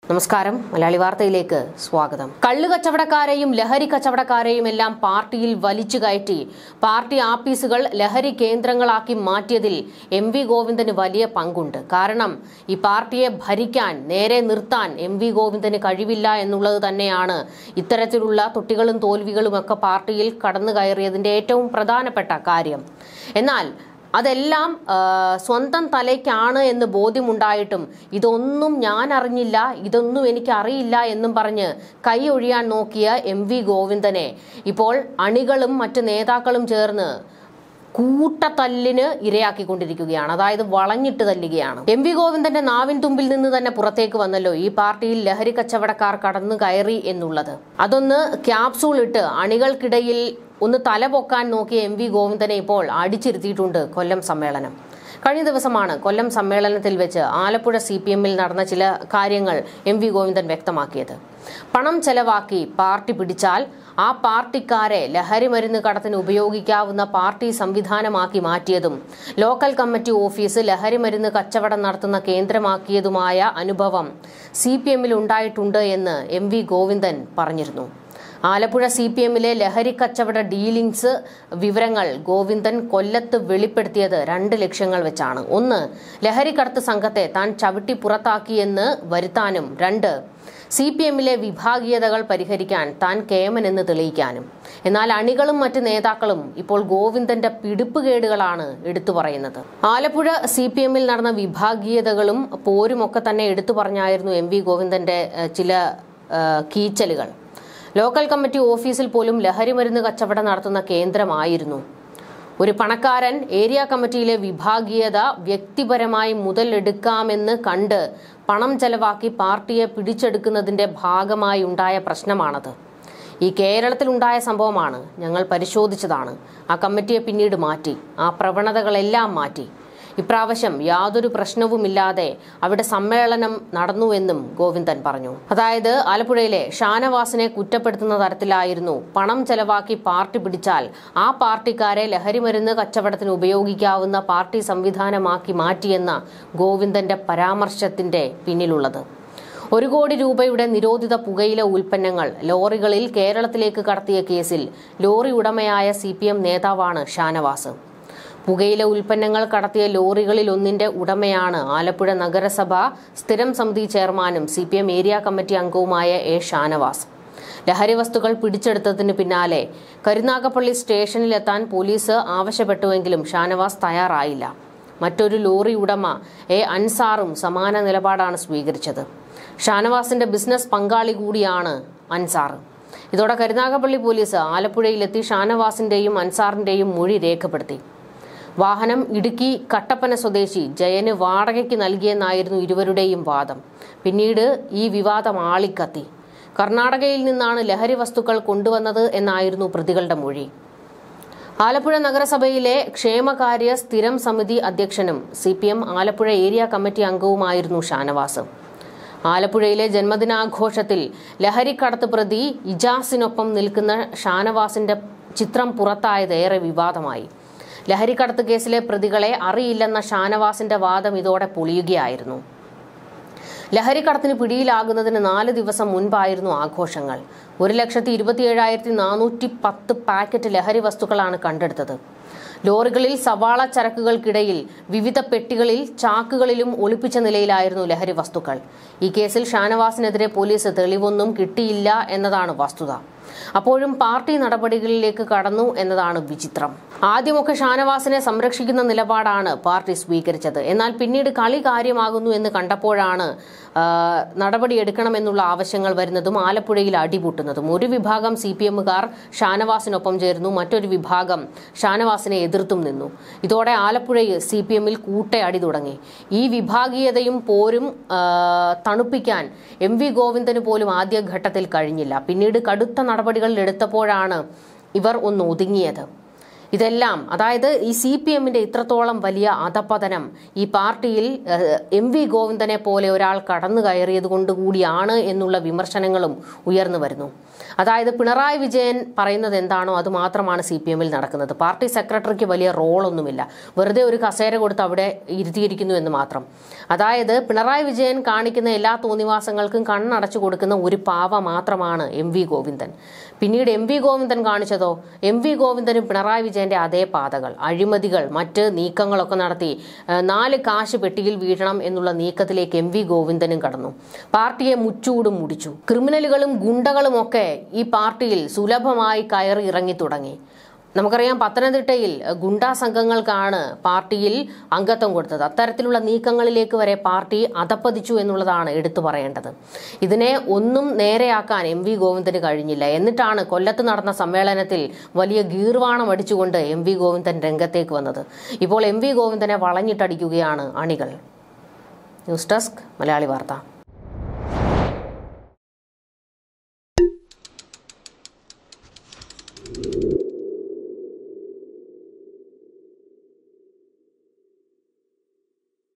നമസ്കാരം, മലയാളി വാർത്തയിലേക്ക് സ്വാഗതം. കള്ളുകച്ചവടക്കാരെയും ലഹരി കച്ചവടക്കാരെയും എല്ലാം പാർട്ടിയിൽ വലിച്ചു കയറ്റി പാർട്ടി ആഫീസുകൾ ലഹരി കേന്ദ്രങ്ങളാക്കി മാറ്റിയതിൽ എം.വി. ഗോവിന്ദന് വലിയ പങ്കുണ്ട്. കാരണം ഈ പാർട്ടിയെ ഭരിക്കാൻ, നേരെ നിർത്താൻ എം.വി. ഗോവിന്ദന് കഴിവില്ല എന്നുള്ളത് തന്നെയാണ് ഇത്തരത്തിലുള്ള തൊട്ടികളും തോൽവികളുമൊക്കെ പാർട്ടിയിൽ കടന്നു കയറിയതിന്റെ ഏറ്റവും പ്രധാനപ്പെട്ട കാര്യം. എന്നാൽ അതെല്ലാം സ്വന്തം തലയ്ക്കാണ് എന്ന് ബോധ്യമുണ്ടായിട്ടും ഇതൊന്നും ഞാൻ അറിഞ്ഞില്ല, ഇതൊന്നും എനിക്ക് അറിയില്ല എന്നും പറഞ്ഞ് കൈ ഒഴിയാൻ നോക്കിയ എം.വി. ഗോവിന്ദനെ ഇപ്പോൾ അണികളും മറ്റ് നേതാക്കളും ചേർന്ന് കൂട്ടത്തല്ലിന് ഇരയാക്കിക്കൊണ്ടിരിക്കുകയാണ്. അതായത് വളഞ്ഞിട്ട് തല്ലുകയാണ്. എം.വി. ഗോവിന്ദന്റെ നാവിൻ തുമ്പിൽ നിന്ന് തന്നെ പുറത്തേക്ക് വന്നല്ലോ ഈ പാർട്ടിയിൽ ലഹരി കച്ചവടക്കാർ കടന്നു കയറി എന്നുള്ളത്. അതൊന്ന് ക്യാപ്സൂൾ ഇട്ട് അണികൾക്കിടയിൽ ഒന്ന് തലപൊക്കാൻ നോക്കിയ എം.വി. ഗോവിന്ദനെ ഇപ്പോൾ അടിച്ചിരുത്തിയിട്ടുണ്ട് കൊല്ലം സമ്മേളനം. കഴിഞ്ഞ ദിവസമാണ് കൊല്ലം സമ്മേളനത്തിൽ വെച്ച് ആലപ്പുഴ CPM-ൽ നടന്ന ചില കാര്യങ്ങൾ എം.വി. ഗോവിന്ദൻ വ്യക്തമാക്കിയത്. പണം ചെലവാക്കി പാർട്ടി പിടിച്ചാൽ ആ പാർട്ടിക്കാരെ ലഹരി മരുന്ന് കടത്തിന് ഉപയോഗിക്കാവുന്ന പാർട്ടി സംവിധാനമാക്കി മാറ്റിയതും ലോക്കൽ കമ്മിറ്റി ഓഫീസ് ലഹരി മരുന്ന് കച്ചവടം നടത്തുന്ന കേന്ദ്രമാക്കിയതുമായ അനുഭവം CPM-ൽ ഉണ്ടായിട്ടുണ്ട് എന്ന് എം.വി. ഗോവിന്ദൻ പറഞ്ഞിരുന്നു. ആലപ്പുഴ CPM-ലെ ലഹരി കച്ചവട ഡീലിംഗ്സ് വിവരങ്ങൾ ഗോവിന്ദൻ കൊല്ലത്ത് വെളിപ്പെടുത്തിയത് 2 ലക്ഷ്യങ്ങൾ വെച്ചാണ്. 1, ലഹരി കടത്ത് സംഘത്തെ താൻ ചവിട്ടി പുറത്താക്കിയെന്ന് വരുത്താനും. 2, CPM-ലെ വിഭാഗീയതകൾ പരിഹരിക്കാൻ താൻ കേമനെന്ന് തെളിയിക്കാനും. എന്നാൽ അണികളും മറ്റ് നേതാക്കളും ഇപ്പോൾ ഗോവിന്ദന്റെ പിടിപ്പുകേടുകളാണ് എടുത്തു പറയുന്നത്. ആലപ്പുഴ CPM-ൽ നടന്ന വിഭാഗീയതകളും പോരുമൊക്കെ തന്നെ എടുത്തു പറഞ്ഞായിരുന്നു എം.വി. ഗോവിന്ദന്റെ ചില കീച്ചലുകൾ. ലോക്കൽ കമ്മിറ്റി ഓഫീസിൽ പോലും ലഹരി മരുന്ന് കച്ചവടം നടത്തുന്ന കേന്ദ്രമായിരുന്നു. ഒരു പണക്കാരൻ ഏരിയ കമ്മിറ്റിയിലെ വിഭാഗീയത വ്യക്തിപരമായി മുതലെടുക്കാമെന്ന് കണ്ട് പണം ചെലവാക്കി പാർട്ടിയെ പിടിച്ചെടുക്കുന്നതിന്റെ ഭാഗമായി ഉണ്ടായ പ്രശ്നമാണത്. ഈ കേരളത്തിലുണ്ടായ സംഭവമാണ്. ഞങ്ങൾ പരിശോധിച്ചതാണ്. ആ കമ്മിറ്റിയെ പിന്നീട് മാറ്റി, ആ പ്രവണതകളെല്ലാം മാറ്റി. ഇപ്രാവശ്യം യാതൊരു പ്രശ്നവുമില്ലാതെ അവിടെ സമ്മേളനം നടന്നുവെന്നും ഗോവിന്ദൻ പറഞ്ഞു. അതായത് ആലപ്പുഴയിലെ ഷാനവാസിനെ കുറ്റപ്പെടുത്തുന്ന തരത്തിലായിരുന്നു പണം ചെലവാക്കി പാർട്ടി പിടിച്ചാൽ ആ പാർട്ടിക്കാരെ ലഹരിമരുന്ന് കച്ചവടത്തിന് ഉപയോഗിക്കാവുന്ന പാർട്ടി സംവിധാനമാക്കി മാറ്റിയെന്ന ഗോവിന്ദന്റെ പരാമർശത്തിന്റെ പിന്നിലുള്ളത്. 1 കോടി രൂപയുടെ നിരോധിത പുകയില ഉൽപ്പന്നങ്ങൾ ലോറികളിൽ കേരളത്തിലേക്ക് കടത്തിയ കേസിൽ ലോറി ഉടമയായ CPM നേതാവാണ് ഷാനവാസ്. പുകയില ഉൽപ്പന്നങ്ങൾ കടത്തിയ ലോറികളിൽ ഒന്നിന്റെ ഉടമയാണ് ആലപ്പുഴ നഗരസഭ സ്ഥിരം സമിതി ചെയർമാനും CPM ഏരിയ കമ്മിറ്റി അംഗവുമായ ഷാനവാസ്. ലഹരി വസ്തുക്കൾ പിടിച്ചെടുത്തതിന് പിന്നാലെ കരുനാഗപ്പള്ളി സ്റ്റേഷനിലെത്താൻ പോലീസ് ആവശ്യപ്പെട്ടുവെങ്കിലും ഷാനവാസ് തയ്യാറായില്ല. മറ്റൊരു ലോറി ഉടമ അൻസാറും സമാന നിലപാടാണ് സ്വീകരിച്ചത്. ഷാനവാസിന്റെ ബിസിനസ് പങ്കാളി കൂടിയാണ് അൻസാർ. ഇതോടെ കരുനാഗപ്പള്ളി പോലീസ് ആലപ്പുഴയിലെത്തി ഷാനവാസിന്റെയും അൻസാറിന്റെയും മൊഴി രേഖപ്പെടുത്തി. വാഹനം ഇടുക്കി കട്ടപ്പന സ്വദേശി ജയന് വാടകയ്ക്ക് നൽകിയെന്നായിരുന്നു ഇരുവരുടെയും വാദം. പിന്നീട് ഈ വിവാദം ആളിക്കത്തി. കർണാടകയിൽ നിന്നാണ് ലഹരി വസ്തുക്കൾ കൊണ്ടുവന്നത് എന്നായിരുന്നു പ്രതികളുടെ മൊഴി. ആലപ്പുഴ നഗരസഭയിലെ ക്ഷേമകാര്യ സ്ഥിരം സമിതി അധ്യക്ഷനും CPM ആലപ്പുഴ ഏരിയ കമ്മിറ്റി അംഗവുമായിരുന്നു ഷാനവാസ്. ആലപ്പുഴയിലെ ജന്മദിനാഘോഷത്തിൽ ലഹരിക്കടത്ത് പ്രതി ഇജാസിനൊപ്പം നിൽക്കുന്ന ഷാനവാസിന്റെ ചിത്രം പുറത്തായത് ഏറെ വിവാദമായി. ലഹരിക്കടത്ത് കേസിലെ പ്രതികളെ അറിയില്ലെന്ന ഷാനവാസിന്റെ വാദം ഇതോടെ പൊളിയുകയായിരുന്നു. ലഹരിക്കടത്തിന് പിടിയിലാകുന്നതിന് 4 ദിവസം മുൻപായിരുന്നു ആഘോഷങ്ങൾ. 1,27,410 പാക്കറ്റ് ലഹരി വസ്തുക്കളാണ് കണ്ടെടുത്തത്. ലോറികളിൽ സവാള ചരക്കുകൾക്കിടയിൽ വിവിധ പെട്ടികളിൽ ചാക്കുകളിലും ഒളിപ്പിച്ച നിലയിലായിരുന്നു ലഹരി വസ്തുക്കൾ. ഈ കേസിൽ ഷാനവാസിനെതിരെ പോലീസ് തെളിവൊന്നും കിട്ടിയില്ല എന്നതാണ് വസ്തുത. അപ്പോഴും പാർട്ടി നടപടികളിലേക്ക് കടന്നു എന്നതാണ് വിചിത്രം. ആദ്യമൊക്കെ ഷാനവാസിനെ സംരക്ഷിക്കുന്ന നിലപാടാണ് പാർട്ടി സ്വീകരിച്ചത്. എന്നാൽ പിന്നീട് കളി കാര്യമാകുന്നു എന്ന് കണ്ടപ്പോഴാണ് നടപടിയെടുക്കണമെന്നുള്ള ആവശ്യങ്ങൾ വരുന്നതും ആലപ്പുഴയിൽ അടിപൊട്ടുന്നതും. ഒരു വിഭാഗം CPM-കാർ ഷാനവാസിനൊപ്പം ചേർന്നു, മറ്റൊരു വിഭാഗം ഷാനവാസിനെ എതിർത്തും നിന്നു. ഇതോടെ ആലപ്പുഴയിൽ CPM-ൽ കൂട്ടയടി തുടങ്ങി. ഈ വിഭാഗീയതയും പോരും തണുപ്പിക്കാൻ എം.വി. ഗോവിന്ദന് പോലും ആദ്യഘട്ടത്തിൽ കഴിഞ്ഞില്ല. പിന്നീട് കടുത്ത നടപടികൾ എടുത്തപ്പോഴാണ് ഇവർ ഒന്ന് ഒതുങ്ങിയത്. ഇതെല്ലാം അതായത് ഈ CPM-ന്റെ ഇത്രത്തോളം വലിയ അധപതനം ഈ പാർട്ടിയിൽ MV ഗോവിന്ദനെ പോലെ ഒരാൾ കടന്നു കയറിയത് കൊണ്ടുകൂടിയാണ് എന്നുള്ള വിമർശനങ്ങളും ഉയർന്നു വരുന്നു. അതായത് പിണറായി വിജയൻ പറയുന്നത് എന്താണോ അത് മാത്രമാണ് CPM-ൽ നടക്കുന്നത്. പാർട്ടി സെക്രട്ടറിക്ക് വലിയ റോളൊന്നുമില്ല, വെറുതെ ഒരു കസേര കൊടുത്ത് അവിടെ ഇരുത്തിയിരിക്കുന്നു എന്ന് മാത്രം. അതായത് പിണറായി വിജയൻ കാണിക്കുന്ന എല്ലാ തോന്നിവാസങ്ങൾക്കും കണ്ണടച്ചു കൊടുക്കുന്ന ഒരു പാവ മാത്രമാണ് MV ഗോവിന്ദൻ. പിന്നീട് MV ഗോവിന്ദൻ കാണിച്ചതോ, MV ഗോവിന്ദനും പിണറായി വിജയന്റെ അതേ പാതകൾ, അഴിമതികൾ, മറ്റ് നീക്കങ്ങളൊക്കെ നടത്തി 4 കാശ് പെട്ടിയിൽ വീഴണം എന്നുള്ള നീക്കത്തിലേക്ക് MV ഗോവിന്ദനും കടന്നു. പാർട്ടിയെ മുച്ചൂടും മുടിച്ചു. ക്രിമിനലുകളും ഗുണ്ടകളും ഒക്കെ ഈ പാർട്ടിയിൽ സുലഭമായി കയറി ഇറങ്ങി തുടങ്ങി. നമുക്കറിയാം, പത്തനംതിട്ടയിൽ ഗുണ്ടാ സംഘങ്ങൾക്കാണ് പാർട്ടിയിൽ അംഗത്വം കൊടുത്തത്. അത്തരത്തിലുള്ള നീക്കങ്ങളിലേക്ക് വരെ പാർട്ടി അധപ്പതിച്ചു എന്നുള്ളതാണ് എടുത്തു പറയേണ്ടത്. ഇതിനെ ഒന്നും നേരെയാക്കാൻ MV ഗോവിന്ദന് കഴിഞ്ഞില്ല. എന്നിട്ടാണ് കൊല്ലത്ത് നടന്ന സമ്മേളനത്തിൽ വലിയ ഗീർവാണം അടിച്ചുകൊണ്ട് MV ഗോവിന്ദൻ രംഗത്തേക്ക് വന്നത്. ഇപ്പോൾ MV ഗോവിന്ദനെ വളഞ്ഞിട്ടടിക്കുകയാണ് അണികൾ. ന്യൂസ് ഡെസ്ക് മലയാളി വാർത്ത.